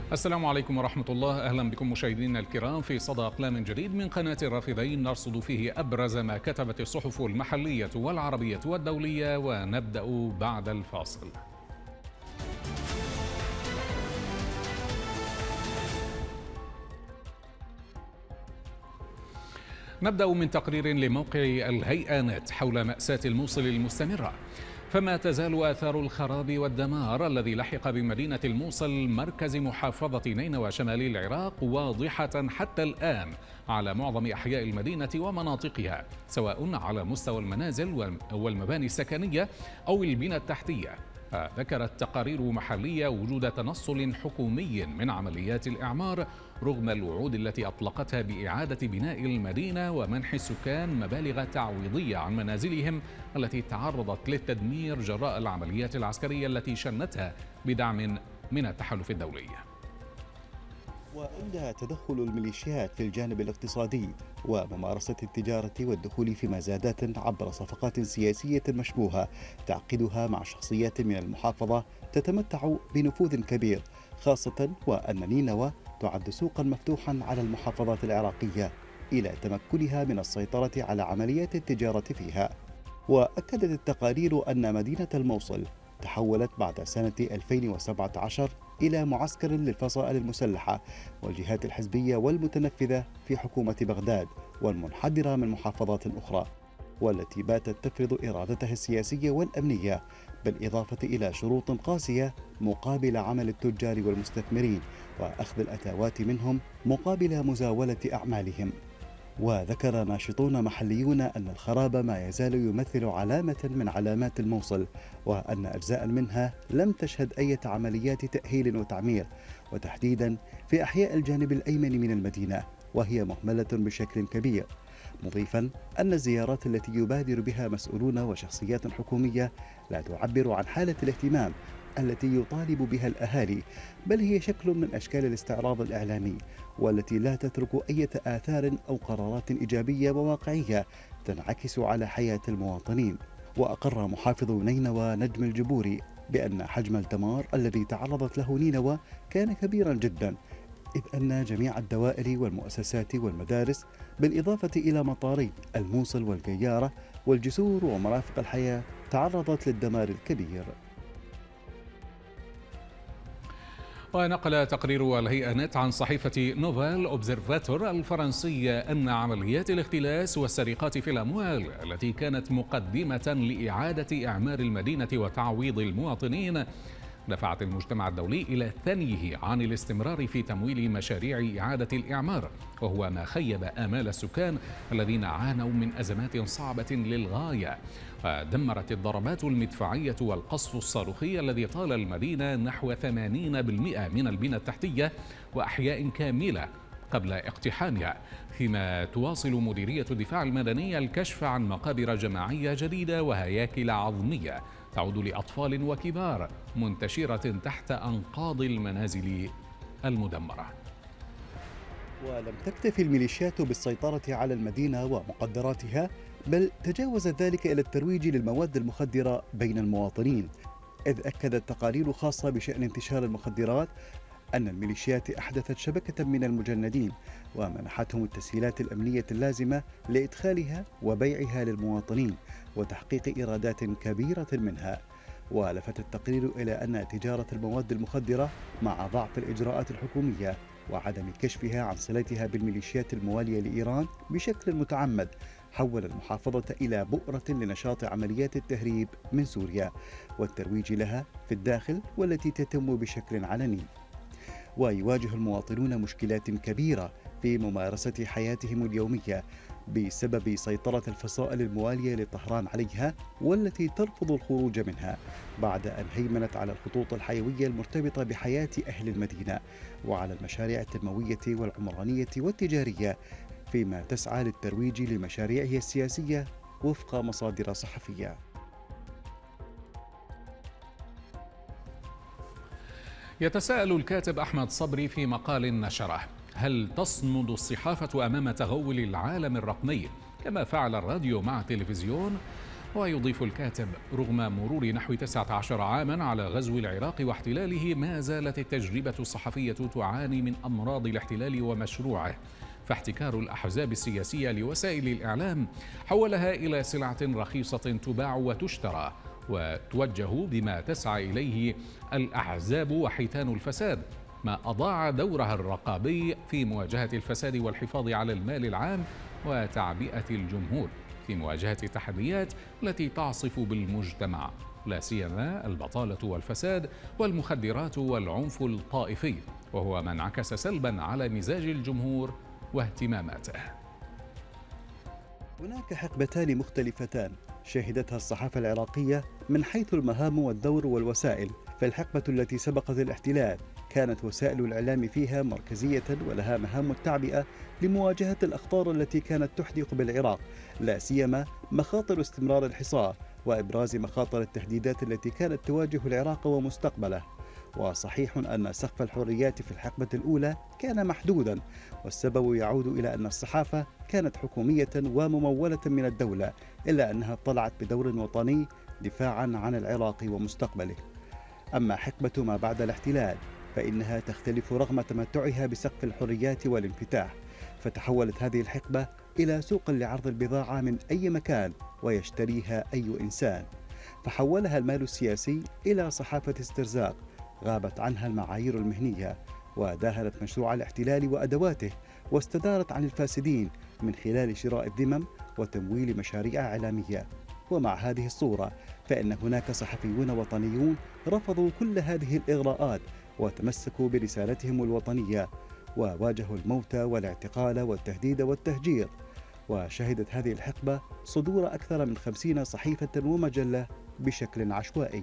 السلام عليكم ورحمة الله. أهلا بكم مشاهدينا الكرام في صدى أقلام جديد من قناة الرافدين، نرصد فيه أبرز ما كتبت الصحف المحلية والعربية والدولية، ونبدأ بعد الفاصل. نبدأ من تقرير لموقع الهيئة نت حول مأساة الموصل المستمرة. فما تزال آثار الخراب والدمار الذي لحق بمدينة الموصل مركز محافظة نينوى شمال العراق واضحة حتى الآن على معظم أحياء المدينة ومناطقها، سواء على مستوى المنازل والمباني السكنية أو البنى التحتية. ذكرت تقارير محلية وجود تنصل حكومي من عمليات الإعمار رغم الوعود التي أطلقتها بإعادة بناء المدينة ومنح السكان مبالغ تعويضية عن منازلهم التي تعرضت للتدمير جراء العمليات العسكرية التي شنتها بدعم من التحالف الدولي. وعندها تدخل الميليشيات في الجانب الاقتصادي وممارسة التجارة والدخول في مزادات عبر صفقات سياسية مشبوهة تعقدها مع شخصيات من المحافظة تتمتع بنفوذ كبير، خاصة وأن نينوى تعد سوقا مفتوحا على المحافظات العراقية إلى تمكنها من السيطرة على عمليات التجارة فيها. وأكدت التقارير أن مدينة الموصل تحولت بعد سنة 2017 إلى معسكر للفصائل المسلحة والجهات الحزبية والمتنفذة في حكومة بغداد والمنحدرة من محافظات أخرى، والتي باتت تفرض إرادتها السياسية والأمنية، بالإضافة إلى شروط قاسية مقابل عمل التجار والمستثمرين وأخذ الأتاوات منهم مقابل مزاولة أعمالهم. وذكر ناشطون محليون أن الخراب ما يزال يمثل علامة من علامات الموصل، وأن أجزاء منها لم تشهد أي عمليات تأهيل وتعمير، وتحديدا في أحياء الجانب الأيمن من المدينة وهي مهملة بشكل كبير، مضيفا أن الزيارات التي يبادر بها مسؤولون وشخصيات حكومية لا تعبر عن حالة الاهتمام التي يطالب بها الأهالي، بل هي شكل من أشكال الاستعراض الإعلامي، والتي لا تترك أي آثار أو قرارات إيجابية وواقعية تنعكس على حياة المواطنين. وأقر محافظ نينوى نجم الجبوري بأن حجم الدمار الذي تعرضت له نينوى كان كبيرا جدا، إذ أن جميع الدوائر والمؤسسات والمدارس بالإضافة إلى مطاري الموصل والقيارة والجسور ومرافق الحياة تعرضت للدمار الكبير. ونقل تقرير الهيئة نت عن صحيفة نوفال أوبزرفاتور الفرنسية أن عمليات الاختلاس والسرقات في الأموال التي كانت مقدمة لإعادة إعمار المدينة وتعويض المواطنين دفعت المجتمع الدولي إلى الثنيه عن الاستمرار في تمويل مشاريع إعادة الإعمار، وهو ما خيب آمال السكان الذين عانوا من أزمات صعبة للغاية. دمرت الضربات المدفعية والقصف الصاروخي الذي طال المدينة نحو 80% من البنى التحتية وأحياء كاملة قبل اقتحامها، فيما تواصل مديرية الدفاع المدني الكشف عن مقابر جماعية جديدة وهياكل عظمية تعود لأطفال وكبار منتشرة تحت أنقاض المنازل المدمرة. ولم تكتفي الميليشيات بالسيطرة على المدينة ومقدراتها، بل تجاوزت ذلك إلى الترويج للمواد المخدرة بين المواطنين، إذ أكدت تقارير خاصة بشأن انتشار المخدرات أن الميليشيات أحدثت شبكة من المجندين ومنحتهم التسهيلات الأمنية اللازمة لإدخالها وبيعها للمواطنين وتحقيق إيرادات كبيرة منها. ولفت التقرير إلى أن تجارة المواد المخدرة مع ضعف الإجراءات الحكومية وعدم كشفها عن صلتها بالميليشيات الموالية لإيران بشكل متعمد حول المحافظة إلى بؤرة لنشاط عمليات التهريب من سوريا والترويج لها في الداخل، والتي تتم بشكل علني. ويواجه المواطنون مشكلات كبيرة في ممارسة حياتهم اليومية بسبب سيطرة الفصائل الموالية لطهران عليها، والتي ترفض الخروج منها بعد أن هيمنت على الخطوط الحيوية المرتبطة بحياة أهل المدينة وعلى المشاريع التنموية والعمرانية والتجارية، فيما تسعى للترويج لمشاريعها السياسية وفق مصادر صحفية. يتساءل الكاتب أحمد صبري في مقال نشره: هل تصمد الصحافة أمام تغول العالم الرقمي كما فعل الراديو مع التلفزيون؟ ويضيف الكاتب: رغم مرور نحو 19 عاما على غزو العراق واحتلاله، ما زالت التجربة الصحفية تعاني من أمراض الاحتلال ومشروعه، فاحتكار الأحزاب السياسية لوسائل الإعلام حولها إلى سلعة رخيصة تباع وتشترى وتوجه بما تسعى إليه الأحزاب وحيتان الفساد، ما أضاع دورها الرقابي في مواجهة الفساد والحفاظ على المال العام وتعبئة الجمهور في مواجهة التحديات التي تعصف بالمجتمع، لا سيما البطالة والفساد والمخدرات والعنف الطائفي، وهو ما انعكس سلبا على مزاج الجمهور واهتماماته. هناك حقبتان مختلفتان شهدتها الصحافة العراقية من حيث المهام والدور والوسائل. فالحقبة التي سبقت الاحتلال كانت وسائل الإعلام فيها مركزية ولها مهام التعبئة لمواجهة الأخطار التي كانت تحدق بالعراق، لا سيما مخاطر استمرار الحصار وإبراز مخاطر التهديدات التي كانت تواجه العراق ومستقبله. وصحيح أن سقف الحريات في الحقبة الأولى كان محدودا، والسبب يعود إلى أن الصحافة كانت حكومية وممولة من الدولة، إلا أنها اطلعت بدور وطني دفاعا عن العراق ومستقبله. أما حقبة ما بعد الاحتلال فإنها تختلف رغم تمتعها بسقف الحريات والانفتاح، فتحولت هذه الحقبة إلى سوق لعرض البضاعة من أي مكان ويشتريها أي إنسان، فحولها المال السياسي إلى صحافة استرزاق غابت عنها المعايير المهنية، وداهنت مشروع الاحتلال وأدواته، واستدارت عن الفاسدين من خلال شراء الذمم وتمويل مشاريع إعلامية. ومع هذه الصورة فإن هناك صحفيون وطنيون رفضوا كل هذه الإغراءات وتمسكوا برسالتهم الوطنية، وواجهوا الموت والاعتقال والتهديد والتهجير. وشهدت هذه الحقبة صدور أكثر من 50 صحيفة ومجلة بشكل عشوائي.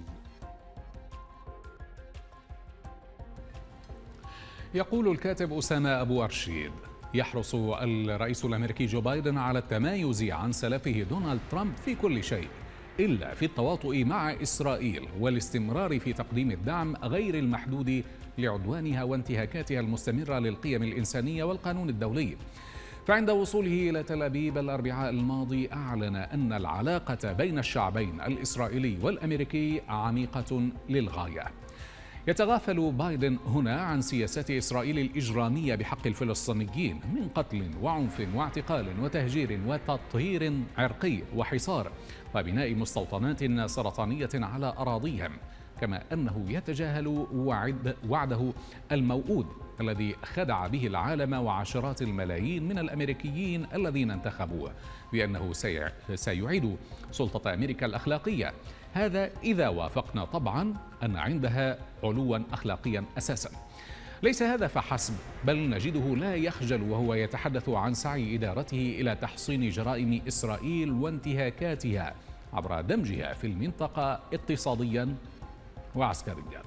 يقول الكاتب أسامة أبو أرشيد: يحرص الرئيس الأمريكي جو بايدن على التمايز عن سلفه دونالد ترامب في كل شيء إلا في التواطؤ مع إسرائيل والاستمرار في تقديم الدعم غير المحدود لعدوانها وانتهاكاتها المستمرة للقيم الإنسانية والقانون الدولي. فعند وصوله إلى تل أبيب الأربعاء الماضي أعلن أن العلاقة بين الشعبين الإسرائيلي والأمريكي عميقة للغاية. يتغافل بايدن هنا عن سياسات إسرائيل الإجرامية بحق الفلسطينيين من قتل وعنف واعتقال وتهجير وتطهير عرقي وحصار وبناء مستوطنات سرطانية على أراضيهم، كما أنه يتجاهل وعده الموؤود الذي خدع به العالم وعشرات الملايين من الأمريكيين الذين انتخبوه بأنه سيعيد سلطة أمريكا الأخلاقية، هذا إذا وافقنا طبعا أن عندها علوا أخلاقيا أساسا. ليس هذا فحسب، بل نجده لا يخجل وهو يتحدث عن سعي إدارته إلى تحصين جرائم إسرائيل وانتهاكاتها عبر دمجها في المنطقة اقتصاديا وعسكريا.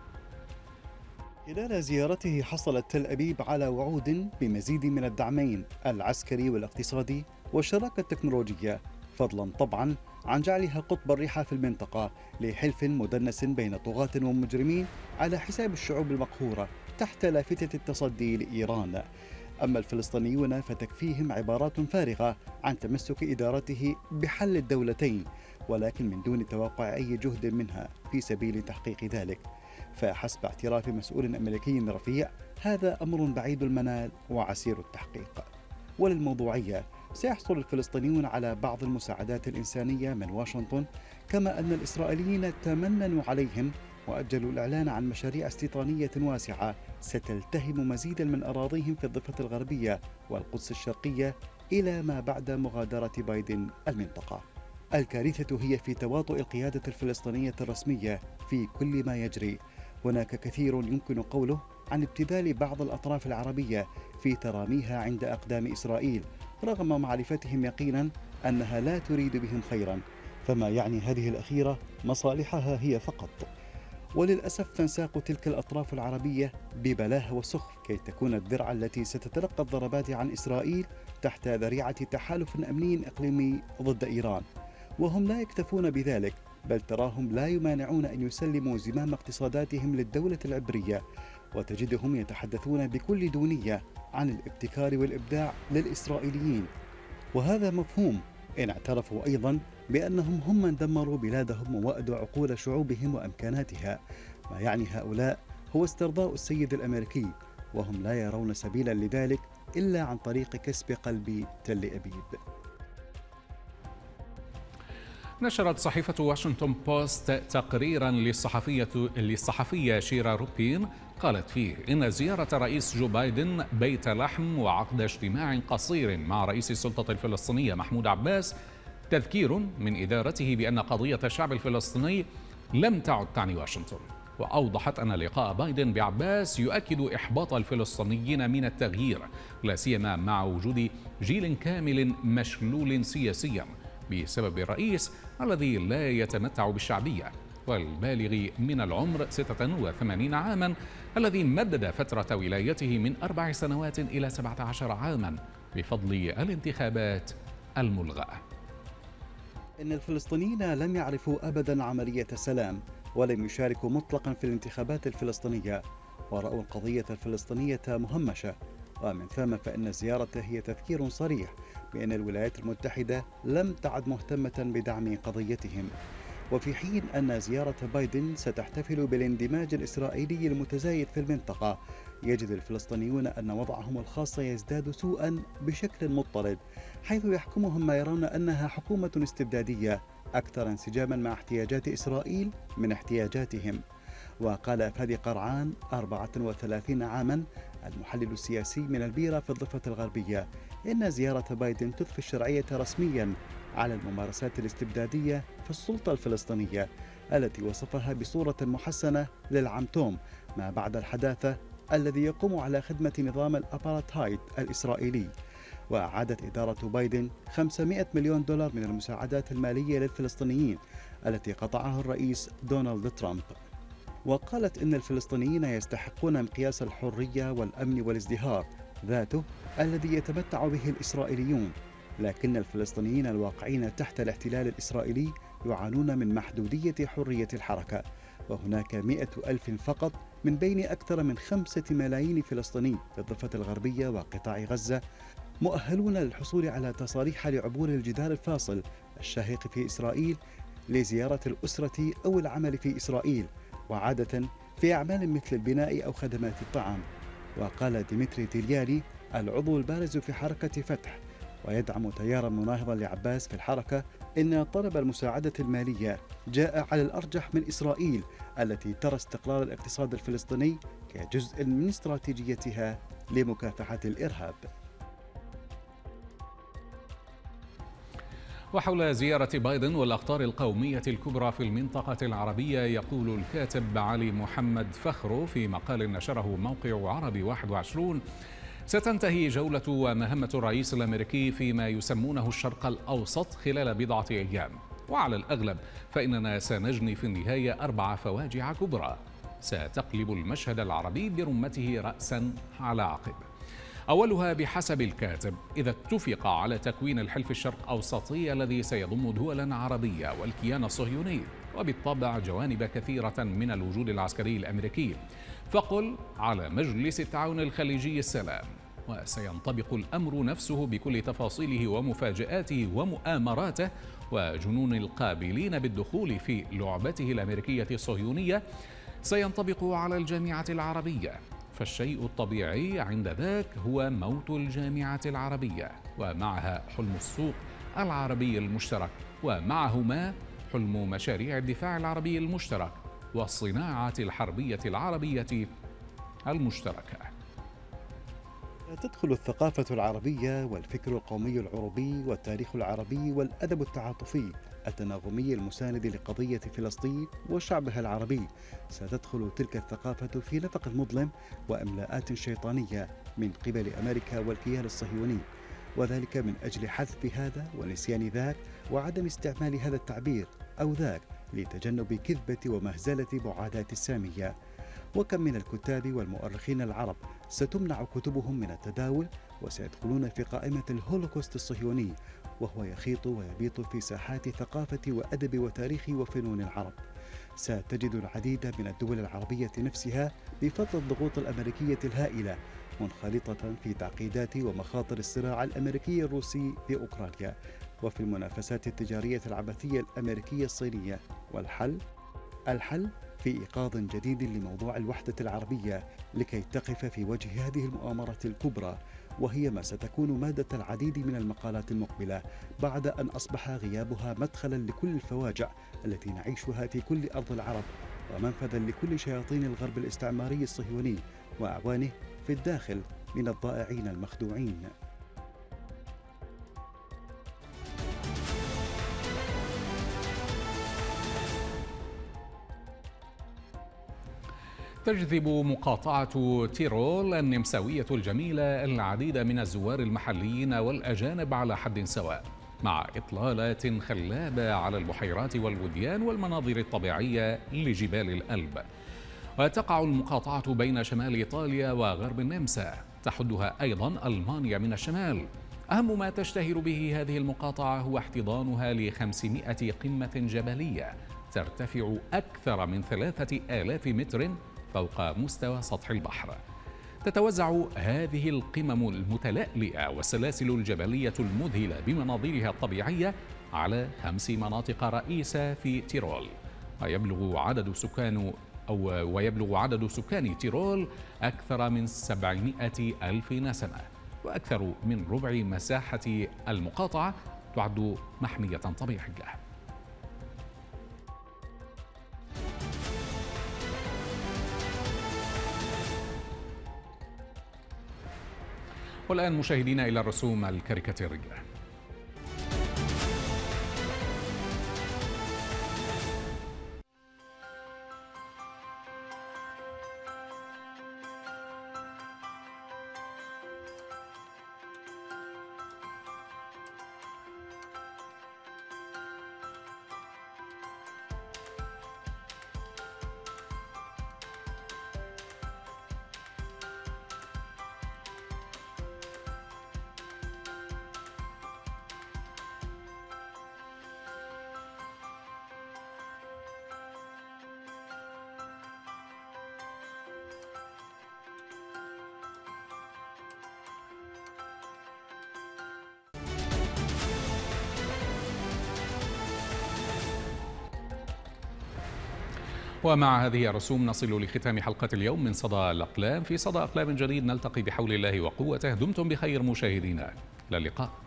خلال زيارته حصلت تل أبيب على وعود بمزيد من الدعمين العسكري والاقتصادي والشراكة التكنولوجية، فضلا طبعا عن جعلها قطب الريحة في المنطقة لحلف مدنس بين طغاة ومجرمين على حساب الشعوب المقهورة تحت لافتة التصدي لإيران. أما الفلسطينيون فتكفيهم عبارات فارغة عن تمسك إدارته بحل الدولتين، ولكن من دون توقع أي جهد منها في سبيل تحقيق ذلك. فحسب اعتراف مسؤول أمريكي رفيع هذا أمر بعيد المنال وعسير التحقيق. وللموضوعية، سيحصل الفلسطينيون على بعض المساعدات الإنسانية من واشنطن، كما أن الإسرائيليين تمننوا عليهم وأجلوا الإعلان عن مشاريع استيطانية واسعة ستلتهم مزيدا من أراضيهم في الضفة الغربية والقدس الشرقية إلى ما بعد مغادرة بايدن المنطقة. الكارثة هي في تواطؤ القيادة الفلسطينية الرسمية في كل ما يجري. هناك كثير يمكن قوله عن ابتذال بعض الأطراف العربية في تراميها عند أقدام إسرائيل رغم معرفتهم يقينا أنها لا تريد بهم خيرا، فما يعني هذه الأخيرة مصالحها هي فقط. وللأسف تنساق تلك الأطراف العربية ببلاهة وسخف كي تكون الذرع التي ستتلقى الضربات عن إسرائيل تحت ذريعة تحالف أمني إقليمي ضد إيران. وهم لا يكتفون بذلك، بل تراهم لا يمانعون أن يسلموا زمام اقتصاداتهم للدولة العبرية، وتجدهم يتحدثون بكل دونية عن الابتكار والإبداع للإسرائيليين. وهذا مفهوم، إن اعترفوا أيضا بأنهم هم من دمروا بلادهم ووأدوا عقول شعوبهم وأمكاناتها. ما يعني هؤلاء هو استرضاء السيد الأمريكي، وهم لا يرون سبيلا لذلك إلا عن طريق كسب قلب تل أبيب. نشرت صحيفة واشنطن بوست تقريرا للصحفية شيرا روبين قالت فيه إن زيارة رئيس جو بايدن بيت لحم وعقد اجتماع قصير مع رئيس السلطة الفلسطينية محمود عباس تذكير من إدارته بأن قضية الشعب الفلسطيني لم تعد تعني واشنطن. وأوضحت أن لقاء بايدن بعباس يؤكد إحباط الفلسطينيين من التغيير، لا سيما مع وجود جيل كامل مشلول سياسيا بسبب الرئيس الذي لا يتمتع بالشعبية والبالغ من العمر 86 عاما، الذي مدد فترة ولايته من 4 سنوات إلى 17 عاما بفضل الانتخابات الملغاة. إن الفلسطينيين لم يعرفوا أبدا عملية سلام، ولم يشاركوا مطلقا في الانتخابات الفلسطينية، ورأوا القضية الفلسطينية مهمشة. ومن ثم فإن الزيارة هي تذكير صريح بأن الولايات المتحدة لم تعد مهتمة بدعم قضيتهم. وفي حين أن زيارة بايدن ستحتفل بالاندماج الإسرائيلي المتزايد في المنطقة، يجد الفلسطينيون أن وضعهم الخاص يزداد سوءا بشكل مضطرد، حيث يحكمهم ما يرون أنها حكومة استبدادية أكثر انسجاما مع احتياجات إسرائيل من احتياجاتهم. وقال فادي قرعان 34 عاما المحلل السياسي من البيرة في الضفة الغربية إن زيارة بايدن تضفي الشرعية رسميا على الممارسات الاستبدادية في السلطة الفلسطينية التي وصفها بصورة محسنة للعم توم ما بعد الحداثة الذي يقوم على خدمة نظام الأبارتهايد الإسرائيلي. وأعادت إدارة بايدن 500 مليون دولار من المساعدات المالية للفلسطينيين التي قطعها الرئيس دونالد ترامب. وقالت إن الفلسطينيين يستحقون مقياس الحرية والأمن والازدهار ذاته الذي يتمتع به الإسرائيليون، لكن الفلسطينيين الواقعين تحت الاحتلال الإسرائيلي يعانون من محدودية حرية الحركة، وهناك 100,000 فقط من بين أكثر من 5 ملايين فلسطيني في الضفة الغربية وقطاع غزة مؤهلون للحصول على تصاريح لعبور الجدار الفاصل الشاهق في إسرائيل لزيارة الأسرة أو العمل في إسرائيل، وعادة في أعمال مثل البناء أو خدمات الطعام. وقال ديمتري تيلياري العضو البارز في حركة فتح ويدعم تيارا مناهضا لعباس في الحركة إن طلب المساعدة المالية جاء على الأرجح من إسرائيل التي ترى استقلال الاقتصاد الفلسطيني كجزء من استراتيجيتها لمكافحة الإرهاب. وحول زيارة بايدن والأخطار القومية الكبرى في المنطقة العربية، يقول الكاتب علي محمد فخرو في مقال نشره موقع عربي 21: ستنتهي جولة ومهمة الرئيس الأمريكي فيما يسمونه الشرق الأوسط خلال بضعة أيام، وعلى الأغلب فإننا سنجني في النهاية 4 فواجع كبرى ستقلب المشهد العربي برمته رأسا على عقب. أولها بحسب الكاتب إذا اتفق على تكوين الحلف الشرق أوسطي الذي سيضم دولا عربية والكيان الصهيوني وبالطبع جوانب كثيرة من الوجود العسكري الأمريكي، فقل على مجلس التعاون الخليجي السلام، وسينطبق الأمر نفسه بكل تفاصيله ومفاجآته ومؤامراته وجنون القابلين بالدخول في لعبته الأمريكية الصهيونية سينطبق على الجامعة العربية. فالشيء الطبيعي عند ذاك هو موت الجامعة العربية، ومعها حلم السوق العربي المشترك، ومعهما حلم مشاريع الدفاع العربي المشترك والصناعة الحربية العربية المشتركة. تدخل الثقافة العربية والفكر القومي العربي والتاريخ العربي والأدب التعاطفي التناغمي المساند لقضية فلسطين وشعبها العربي. ستدخل تلك الثقافة في نفق مظلم وإملاءات شيطانية من قبل أمريكا والكيان الصهيوني، وذلك من أجل حذف هذا ونسيان ذاك وعدم استعمال هذا التعبير أو ذاك لتجنب كذبة ومهزلة بعادات السامية. وكم من الكتاب والمؤرخين العرب ستمنع كتبهم من التداول وسيدخلون في قائمة الهولوكوست الصهيوني، وهو يخيط ويبيط في ساحات ثقافة وأدب وتاريخ وفنون العرب. ستجد العديد من الدول العربية نفسها بفضل الضغوط الأمريكية الهائلة منخرطة في تعقيدات ومخاطر الصراع الأمريكي الروسي في أوكرانيا، وفي المنافسات التجارية العبثية الأمريكية الصينية. والحل؟ الحل في إيقاظ جديد لموضوع الوحدة العربية لكي تقف في وجه هذه المؤامرة الكبرى، وهي ما ستكون مادة العديد من المقالات المقبلة بعد أن أصبح غيابها مدخلا لكل الفواجع التي نعيشها في كل أرض العرب، ومنفذا لكل شياطين الغرب الاستعماري الصهيوني وأعوانه في الداخل من الضائعين المخدوعين. تجذب مقاطعة تيرول النمساوية الجميلة العديد من الزوار المحليين والأجانب على حد سواء، مع إطلالات خلابة على البحيرات والوديان والمناظر الطبيعية لجبال الألب. وتقع المقاطعة بين شمال إيطاليا وغرب النمسا، تحدها أيضا ألمانيا من الشمال. أهم ما تشتهر به هذه المقاطعة هو احتضانها ل500 قمة جبلية ترتفع أكثر من 3000 متر فوق مستوى سطح البحر. تتوزع هذه القمم المتلألئة والسلاسل الجبلية المذهلة بمناظرها الطبيعية على 5 مناطق رئيسة في تيرول، ويبلغ عدد سكان تيرول أكثر من 700 ألف نسمة، وأكثر من ربع مساحة المقاطعة تعد محمية طبيعية. والآن مشاهدينا إلى الرسوم الكاريكاتيرية. ومع هذه الرسوم نصل لختام حلقة اليوم من صدى الأقلام. في صدى أقلام جديد نلتقي بحول الله وقوته. دمتم بخير مشاهدينا، إلى اللقاء.